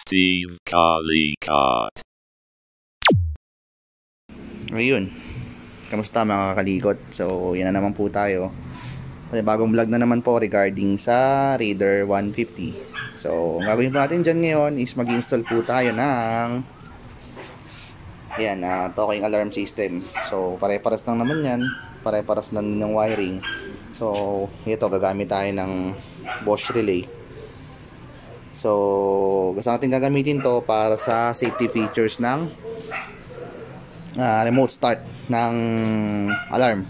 Steve Kalikot. Ayun, kamusta mga kalikot? So yan na naman po tayo. May bagong vlog na naman po regarding sa Raider 150. So ang gagawin po natin dyan ngayon is mag-install po tayo ng talking alarm system. So pare-paras lang naman yan, pare-paras lang din ng wiring. So ito, gagamit tayo ng Bosch relay. So gusto natin gagamitin to para sa safety features ng remote start ng alarm.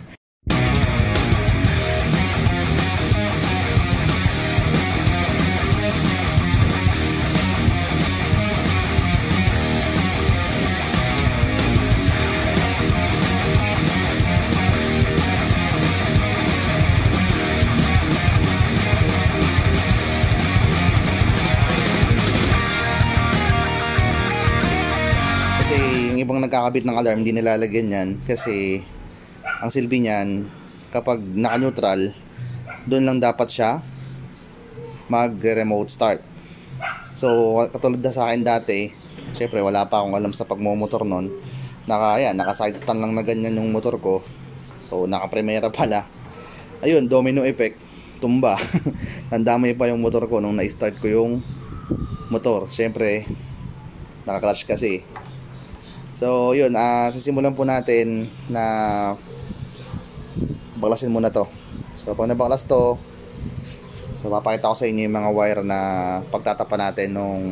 Ibang nagkakabit ng alarm, hindi nilalagyan yan kasi ang silbi niyan, kapag naka-neutral, doon lang dapat siya mag-remote start. So katulad na sa akin dati, syempre wala pa akong alam sa pagmomotor noon, naka side stand lang na ganyan yung motor ko. So naka-primera pala, ayun, domino effect, tumba. Nandamay pa yung motor ko nung na-start ko yung motor. Syempre naka-clutch kasi. So yun, sisimulan po natin na baklasin muna to. So pag nabaklas to, so papakita ko sa inyo yung mga wire na pagtatapa natin nung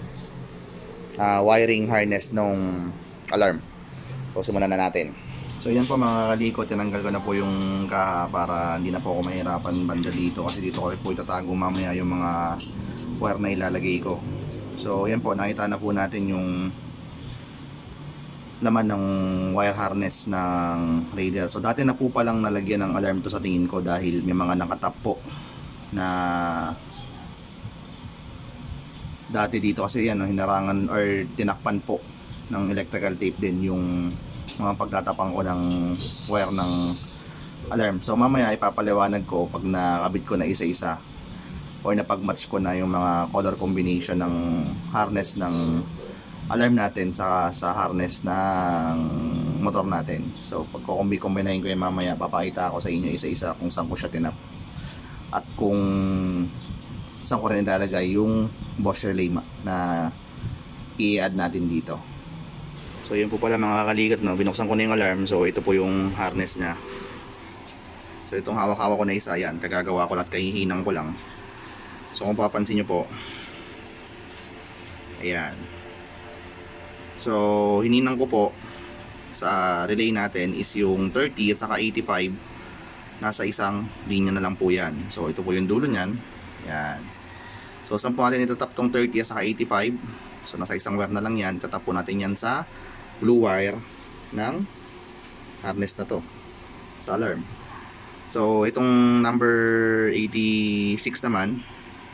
wiring harness nung alarm. So simulan na natin. So yan po mga kalikot, tinanggal ko na po yung kaha para hindi na po ako mahirapan banda dito, kasi dito ko po itatago mamaya yung mga wire na ilalagay ko. So yan po, nakita na po natin yung laman ng wire harness ng Raider. So dati na po palang nalagyan ng alarm to sa tingin ko, dahil may mga nakatap po na dati dito, kasi yan, hinarangan or tinakpan po ng electrical tape din yung mga pagtatapang ko ng wire ng alarm. So mamaya ipapaliwanag ko pag nakabit ko na isa-isa or napag-match ko na yung mga color combination ng harness ng alarm natin sa harness ng motor natin. So pag kukombi-kombinahin ko yung mamaya, papakita ako sa inyo isa-isa kung saan ko siya tinap at kung saan ko rin ilalagay yung Bosch relay na i-add natin dito. So yun po pala mga kalikat, no? Binuksan ko na yung alarm. So ito po yung harness nya. So itong hawak-hawak ko na isa, yan, kagagawa ko lahat, kahihinang ko lang. So kung papansin nyo po, ayan. So hininang ko po sa relay natin is yung 30 at saka 85, nasa isang linya na lang po yan. So ito po yung dulo nyan, yan. So saan po natin itatap tong 30 at saka 85? So nasa isang wire na lang yan. Tatap po natin yan sa blue wire ng harness na to sa alarm. So itong number 86 naman,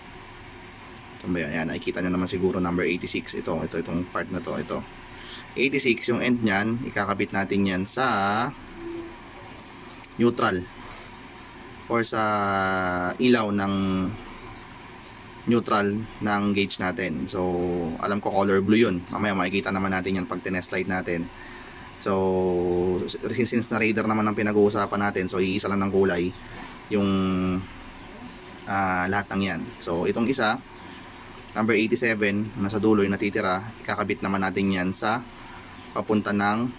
yan, nakikita nyo naman siguro number 86. Itong part na to, ito 86, yung end nyan, ikakabit natin yan sa neutral or sa ilaw ng neutral ng gauge natin. So alam ko color blue yun, mamaya makikita naman natin yan pag tinest light natin. So since na Raider naman ang pinag-uusapan natin, so iisa lang ng kulay yung lahat ng yan. So itong isa, number 87, nasa dulo yung natitira, ikakabit naman natin yan sa papunta ng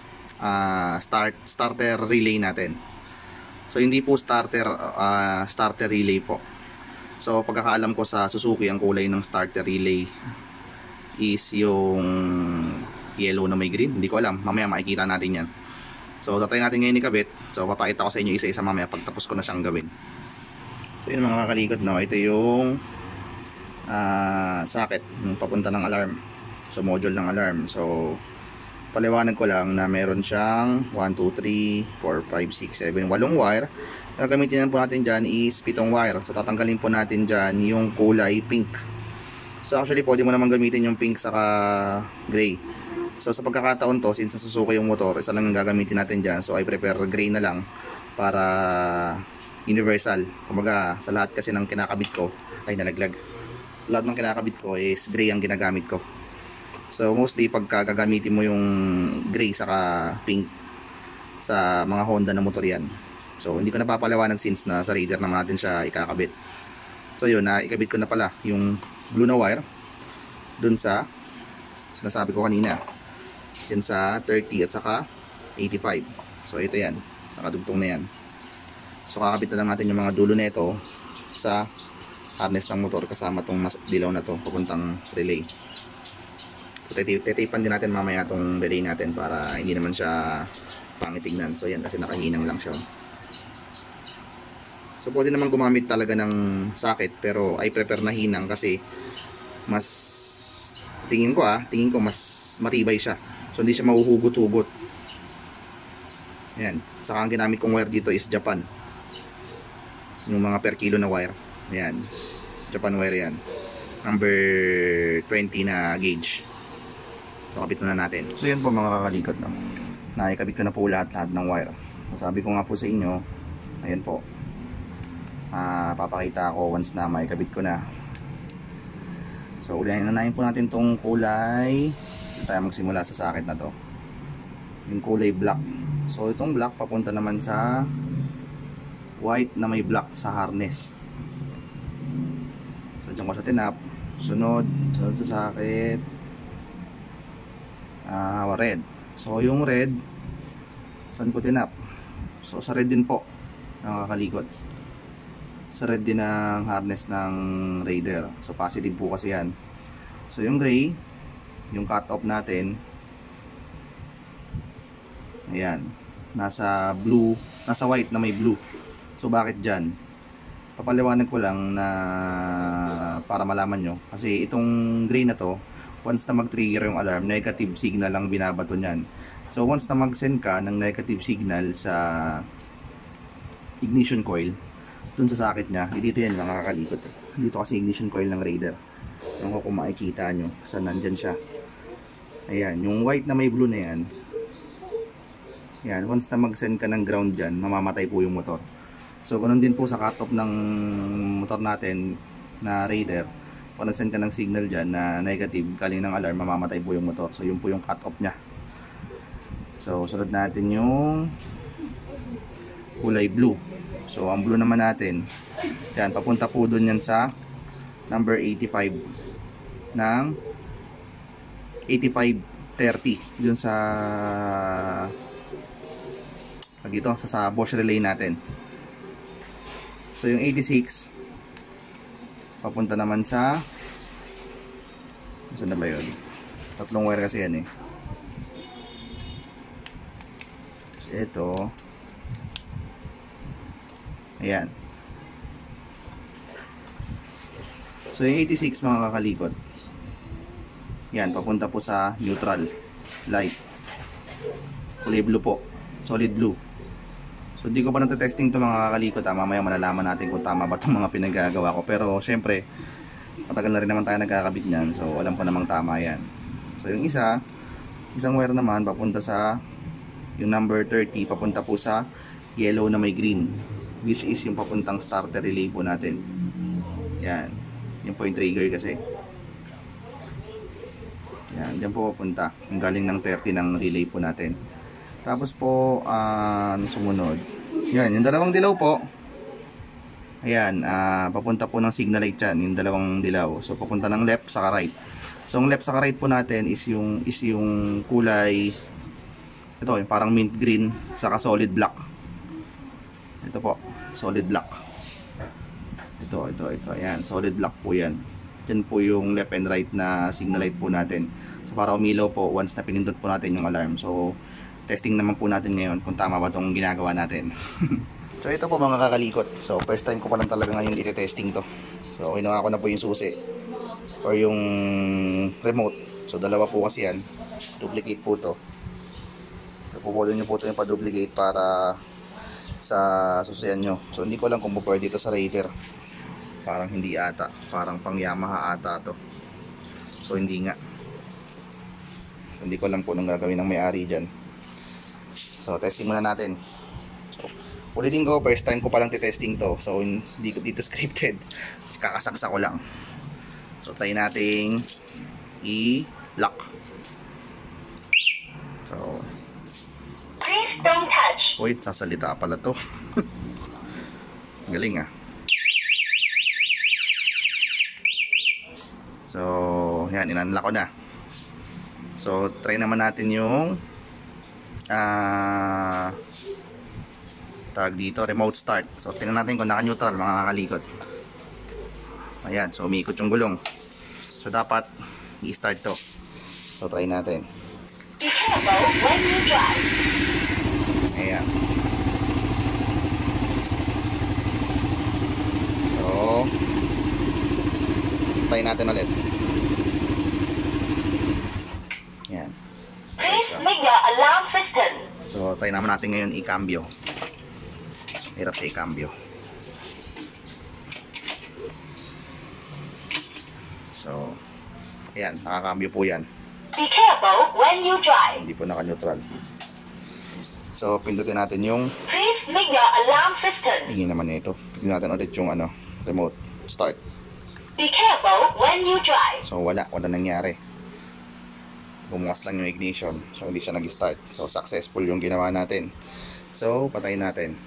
starter relay natin. So hindi po starter relay po. So pagkakaalam ko sa Suzuki, ang kulay ng starter relay is yung yellow na may green. Hindi ko alam, mamaya makikita natin yan. So tatry natin ngayon ikabit. So papakita ko sa inyo isa-isa mamaya pagtapos ko na siyang gawin. So yun mga kalikot, no? Ito yung socket yung papunta ng alarm, so module ng alarm. So paliwanag ko lang na meron siyang 1, 2, 3, 4, 5, 6, 7, 8 wire. Gagamitin po natin dyan is 7 wire. So tatanggalin po natin dyan yung kulay pink. So actually pwede mo naman gamitin yung pink saka gray. So sa pagkakataon to, since nasusuka yung motor, isa lang yung gagamitin natin dyan. So I prefer gray na lang para universal. Kumbaga sa lahat kasi ng kinakabit ko ay nalaglag. lahat ng kinakabit ko is gray ang ginagamit ko. So mostly pagka gagamitin mo yung gray saka pink sa mga Honda na motor yan. So hindi ko napapaliwanag since na sa Raider naman natin siya ikakabit. So yun, ikabit ko na pala yung blue na wire dun sa sinasabi ko kanina, yan sa 30 at saka 85. So ito yan, nakadugtong na yan. So kakabit na lang natin yung mga dulo nito sa harness ng motor kasama tong dilaw na to papuntang relay. So titipan din natin mamaya tong relay natin para hindi naman siya pangitignan. So yan, kasi nakahinang lang siya. So pwede naman gumamit talaga ng socket, pero I prefer na hinang kasi mas tingin ko mas matibay siya. So hindi siya mahuhugot-hugot. Yan. Saka ang ginamit kong wire dito is Japan. Yung mga per kilo na wire. Yan. Japan wire yan. Number 20 na gauge. So kapit na natin. So yan po mga kakalikot na. Nakikabit ko na po lahat ng wire. Sabi ko nga po sa inyo, ayan po. Papakita ako once na maikabit ko na. So unahin po natin tong kulay. Dito tayo magsimula sa socket na to. Yung kulay black. So itong black papunta naman sa white na may black sa harness. So dyan ko sa tinap. Sunod sa socket. Red. So yung red, saan ko tinap? So sa red din po, nakakalikot. Sa red din ang harness ng Raider. So positive po kasi yan. So yung gray, yung cut off natin, ayan, nasa blue, nasa white na may blue. So bakit dyan? Papaliwanag ko lang na para malaman nyo. Kasi itong gray na to, once na mag-trigger yung alarm, negative signal lang binabato niyan. So once na mag-send ka ng negative signal sa ignition coil, dun sa socket niya, dito yan mga kakalikot. Dito kasi ignition coil ng Raider. Yung kung makikita nyo, saan nandyan siya. Ayan, yung white na may blue na yan. Ayan, once na mag-send ka ng ground dyan, mamamatay po yung motor. So ganun din po sa cut-off ng motor natin na Raider. Kung nag-send ka ng signal dyan na negative, galing ng alarm, mamamatay po yung motor. So yun po yung cut-off nya. So sunod natin yung kulay blue. So ang blue naman natin, yan, papunta po dun yan sa number 85 ng 8530 dun sa dito, sa Bosch relay natin. So yung 86 papunta naman sa, saan na ba yun? Tatlong wire kasi yan eh. So ito, ayan. So yung 86 mga kakalikot, yan, papunta po sa neutral light, kulay blue po, solid blue. So hindi ko pa natetesting to mga kakalikot. Mamaya malalaman natin kung tama ba itong mga pinagagawa ko. Pero syempre, matagal na rin naman tayo nagkakabit nyan. So alam ko namang tama yan. So yung isang wire naman papunta sa yung number 30, papunta po sa yellow na may green, which is yung papuntang starter relay po natin. Yan. Yung po yung trigger kasi. Yan. Diyan po papunta. Yung galing ng 30 ng relay po natin. Tapos po, sumunod. Yan, yung dalawang dilaw po. Ayan, papunta po ng signal light yan, yung dalawang dilaw. So, papunta ng left saka right. So, ang left saka right po natin is yung kulay, ito, yung parang mint green saka solid black. Ito po, solid black. Ito. Ayan, solid black po yan. Yan po yung left and right na signal light po natin. So, para umilaw po once na pinindot po natin yung alarm. So, testing naman po natin ngayon kung tama ba itong ginagawa natin. So ito po mga kakalikot. So first time ko pa lang talaga ngayon iti-testing to. So kinuha ko na po yung susi or yung remote. So dalawa po kasi yan. Duplicate po to. Pupulo nyo po ito yung pa-duplicate para sa susiyan nyo. So hindi ko lang kung pwede dito sa Raider. Parang hindi ata. Parang pang Yamaha ata to. So hindi nga. Hindi ko lang po nung gagawin ng may-ari dyan. So testing muna natin. So ulitin ko, first time ko palang testing to. So hindi ko dito scripted. Kakasaksa ko lang. So try nating i-lock. So Please don't touch. uy, sasalita pala to. Galing ah. So yan, in-unlock ko na. So try naman natin yung tawag dito, remote start. So tingnan natin kung naka-neutral mga kakalikot. Ayan, so umiikot yung gulong. So dapat i-start to. So try natin. Be careful when you drive. Ayan. So try natin ulit. Ayan. Please make your alarm system. So try naman natin ngayon i-cambio. Hirap sa i-cambio. So ayan, nakakambyo po yan. Be careful when you drive. Hindi po naka-neutral. So pindutin natin yung Please make your alarm system. ingin naman nito. Pindutin natin ulit yung remote start. Be careful when you drive. So wala nangyari. Bumukas lang yung ignition. So hindi siya nag-start. So successful yung ginawa natin. So patayin natin.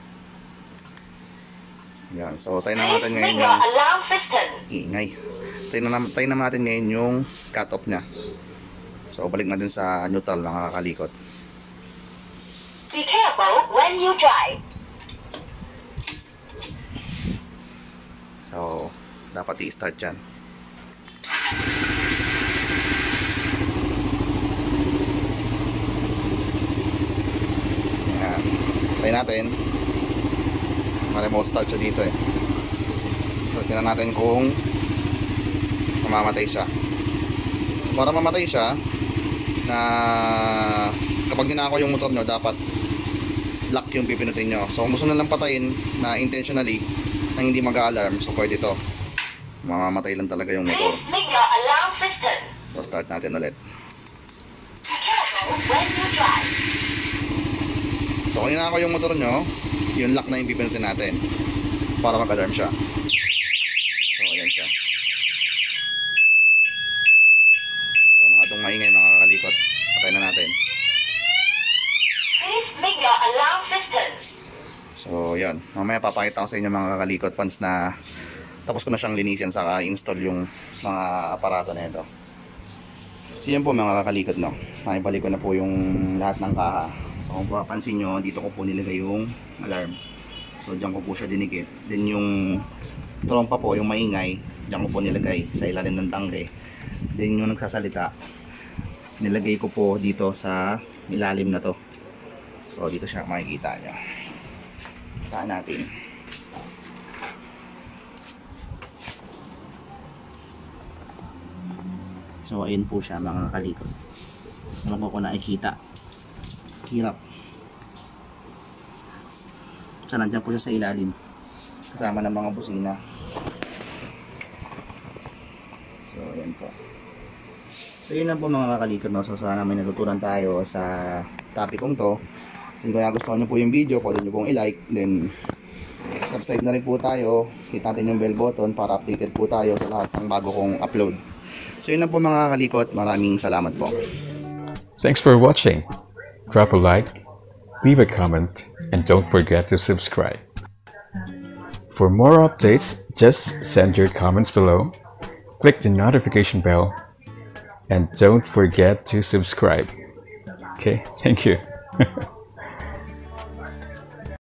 Yan. So tayo naman natin Please ngayon make your yung alarm system. ingay. Tayo naman natin ngayon yung cut off nya. So balik natin sa neutral mga kakalikot. Be careful when you drive. So dapat i-start yan. Yan. Tayo natin. Remote start siya dito eh. So tingnan natin kung mamamatay siya. Para mamatay siya, na kapag ginako yung motor nyo, dapat lock yung pipinutin nyo. So kung gusto na lang patayin na intentionally na hindi mag-alarm, so pwede to. Mamamatay lang talaga yung motor. Please make your alarm system. So start natin ulit. Be careful when you drive. So kung ginako yung motor nyo, yung lock na yung pipinutin natin para mag-alarm siya. So ayan siya. So masyadong maingay mga kakalikot. Patay na natin. Please make your alarm system. So yun, mamaya papakita ko sa inyo mga kakalikot once na tapos ko na siyang linisin saka install yung mga aparato na ito. So yan po mga kakalikot, no, nakibalik ko na po yung lahat ng kaha. So kung papansin nyo, dito ko po nilagay yung alarm. So dyan ko po siya dinikit. Then yung trompa po, yung maingay, dyan ko po nilagay sa ilalim ng tangke. Then yung nagsasalita, nilagay ko po dito sa ilalim na to. So dito siya makikita nyo. Taan natin. So ayun po siya mga kalikot. Ano ko nakikita. Hirap. So nandiyan po siya sa ilalim. Kasama ng mga busina. So ayan po. So yun lang po mga kakalikot, no? So sana may natutunan tayo sa topic kong to. Kung nagustuhan nyo po yung video, pwede nyo pong i-like. Then subscribe na rin po tayo. Hit natin yung bell button para updated po tayo sa lahat ng bago kong upload. So yun lang po mga kakalikot. Maraming salamat po. Thanks for watching. Drop a like, leave a comment, and don't forget to subscribe. For more updates, just send your comments below, click the notification bell, and don't forget to subscribe. Okay, thank you.